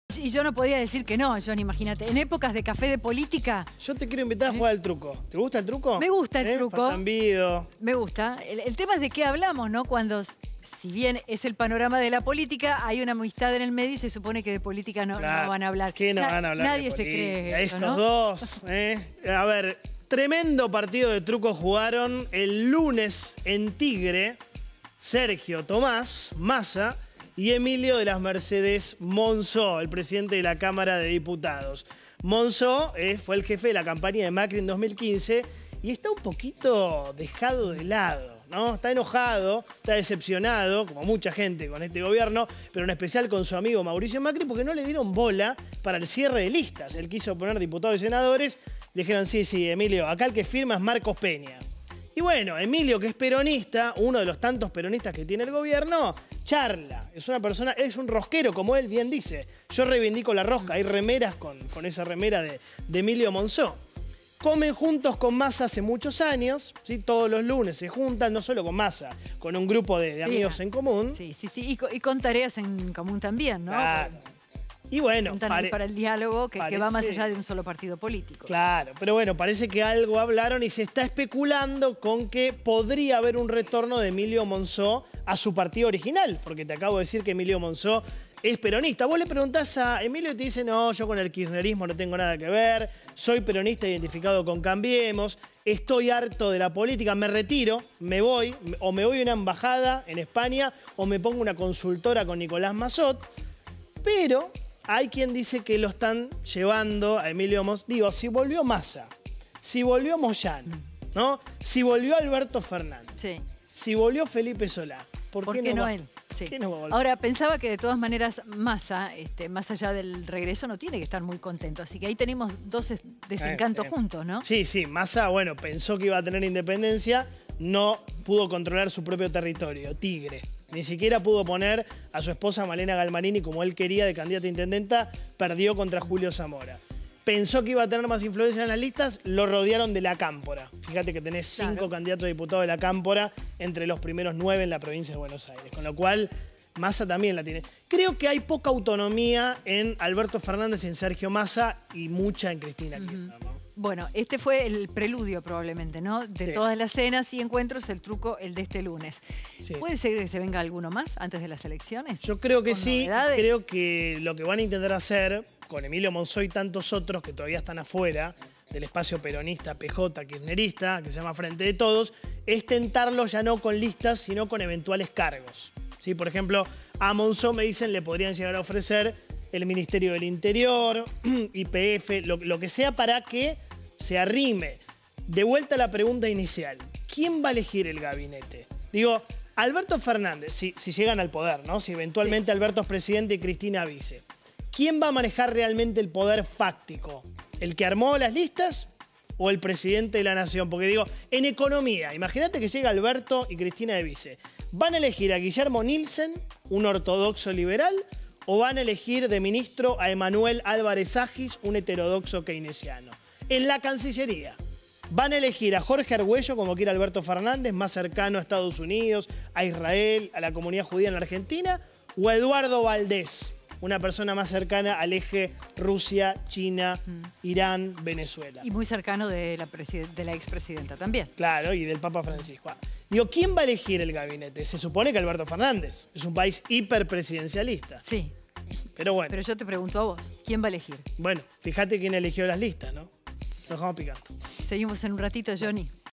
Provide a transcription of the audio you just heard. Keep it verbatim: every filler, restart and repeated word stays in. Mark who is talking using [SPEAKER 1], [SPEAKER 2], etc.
[SPEAKER 1] Y yo no podía decir que no, John, imagínate. En épocas de café de política...
[SPEAKER 2] Yo te quiero invitar a jugar al truco. ¿Te gusta el truco?
[SPEAKER 1] Me gusta el
[SPEAKER 2] ¿Eh?
[SPEAKER 1] truco.
[SPEAKER 2] Fatambido.
[SPEAKER 1] Me gusta. El, el tema es de qué hablamos, ¿no? Cuando, si bien es el panorama de la política, hay una amistad en el medio y se supone que de política no,
[SPEAKER 2] Claro.
[SPEAKER 1] no van a hablar.
[SPEAKER 2] ¿Qué no
[SPEAKER 1] Na-
[SPEAKER 2] van a hablar
[SPEAKER 1] Nadie
[SPEAKER 2] de
[SPEAKER 1] se
[SPEAKER 2] política?
[SPEAKER 1] cree eso,
[SPEAKER 2] Estos
[SPEAKER 1] ¿no?
[SPEAKER 2] dos, ¿eh? A ver, tremendo partido de truco jugaron el lunes en Tigre Sergio Tomás Massa y Emilio de las Mercedes Monzó, el presidente de la Cámara de Diputados. Monzó eh, fue el jefe de la campaña de Macri en dos mil quince y está un poquito dejado de lado, ¿no? Está enojado, está decepcionado, como mucha gente con este gobierno, pero en especial con su amigo Mauricio Macri, porque no le dieron bola para el cierre de listas. Él quiso poner diputados y senadores, le dijeron, sí, sí, Emilio, acá el que firma es Marcos Peña. Y bueno, Emilio, que es peronista, uno de los tantos peronistas que tiene el gobierno, charla. Es una persona, es un rosquero, como él bien dice. Yo reivindico la rosca, hay remeras con, con esa remera de, de Emilio Monzó. Comen juntos con Massa hace muchos años, ¿sí? Todos los lunes se juntan, no solo con Massa, con un grupo de, de amigos
[SPEAKER 1] Sí,
[SPEAKER 2] en común.
[SPEAKER 1] Sí, sí, sí. Y, co- y con tareas en común también, ¿no?
[SPEAKER 2] Claro. Y bueno,
[SPEAKER 1] Juntan
[SPEAKER 2] pare-
[SPEAKER 1] para el diálogo que, que va más
[SPEAKER 2] parece-
[SPEAKER 1] allá de un solo partido político.
[SPEAKER 2] Claro, pero bueno, parece que algo hablaron y se está especulando con que podría haber un retorno de Emilio Monzó a su partido original, porque te acabo de decir que Emilio Monzó es peronista. Vos le preguntás a Emilio y te dice, no, yo con el kirchnerismo no tengo nada que ver, soy peronista identificado con Cambiemos, estoy harto de la política, me retiro, me voy, o me voy a una embajada en España, o me pongo una consultora con Nicolás Massot, pero hay quien dice que lo están llevando a Emilio Monzó. Digo, si volvió Massa, si volvió Moyano, ¿no? Si volvió Alberto Fernández,
[SPEAKER 1] Sí.
[SPEAKER 2] si volvió Felipe Solá, ¿por,
[SPEAKER 1] ¿Por
[SPEAKER 2] qué,
[SPEAKER 1] qué
[SPEAKER 2] no,
[SPEAKER 1] no
[SPEAKER 2] va?
[SPEAKER 1] él? Sí.
[SPEAKER 2] ¿Qué no va a volver?
[SPEAKER 1] Ahora, pensaba que de todas maneras Massa, este, más allá del regreso, no tiene que estar muy contento. Así que ahí tenemos dos es- desencantos
[SPEAKER 2] Eh, eh.
[SPEAKER 1] juntos, ¿no?
[SPEAKER 2] Sí, sí, Massa, bueno, pensó que iba a tener independencia, no pudo controlar su propio territorio, Tigre. Ni siquiera pudo poner a su esposa Malena Galmarini como él quería de candidata a intendenta, perdió contra Julio Zamora. Pensó que iba a tener más influencia en las listas, lo rodearon de la Cámpora. Fíjate que tenés cinco
[SPEAKER 1] Claro.
[SPEAKER 2] candidatos a diputados de la Cámpora entre los primeros nueve en la provincia de Buenos Aires. Con lo cual, Massa también la tiene. Creo que hay poca autonomía en Alberto Fernández y en Sergio Massa y mucha en Cristina Kirchner, ¿no?
[SPEAKER 1] Bueno, este fue el preludio probablemente, ¿no? De
[SPEAKER 2] Sí.
[SPEAKER 1] todas las cenas y encuentros, el truco, el de este lunes.
[SPEAKER 2] Sí.
[SPEAKER 1] ¿Puede ser que se venga alguno más antes de las elecciones?
[SPEAKER 2] Yo creo que
[SPEAKER 1] ¿Con
[SPEAKER 2] sí,
[SPEAKER 1] novedades?
[SPEAKER 2] creo que lo que van a intentar hacer con Emilio Monzó y tantos otros que todavía están afuera del espacio peronista, P J, kirchnerista, que se llama Frente de Todos, es tentarlos ya no con listas, sino con eventuales cargos. ¿Sí? Por ejemplo, a Monzó me dicen le podrían llegar a ofrecer el Ministerio del Interior, Y P F, lo, lo que sea para que se arrime. De vuelta a la pregunta inicial, ¿quién va a elegir el gabinete? Digo, Alberto Fernández, si, si llegan al poder, ¿no? Si eventualmente
[SPEAKER 1] Sí.
[SPEAKER 2] Alberto es presidente y Cristina vice. ¿Quién va a manejar realmente el poder fáctico? ¿El que armó las listas o el presidente de la nación? Porque digo, en economía, imagínate que llega Alberto y Cristina de vice. ¿Van a elegir a Guillermo Nielsen, un ortodoxo liberal, o van a elegir de ministro a Emanuel Álvarez Agis, un heterodoxo keynesiano? En la Cancillería, ¿van a elegir a Jorge Argüello, como quiere Alberto Fernández, más cercano a Estados Unidos, a Israel, a la comunidad judía en la Argentina, o a Eduardo Valdés, una persona más cercana al eje Rusia, China, Irán, Venezuela?
[SPEAKER 1] Y muy cercano de la, preside- de la expresidenta también.
[SPEAKER 2] Claro, y del Papa Francisco. Digo, ¿quién va a elegir el gabinete? Se supone que Alberto Fernández. Es un país hiperpresidencialista.
[SPEAKER 1] Sí,
[SPEAKER 2] Pero bueno,
[SPEAKER 1] pero yo te pregunto a vos, ¿quién va a elegir?
[SPEAKER 2] bueno, fíjate quién eligió las listas, ¿no? Lo dejamos picando.
[SPEAKER 1] Seguimos en un ratito, Johnny.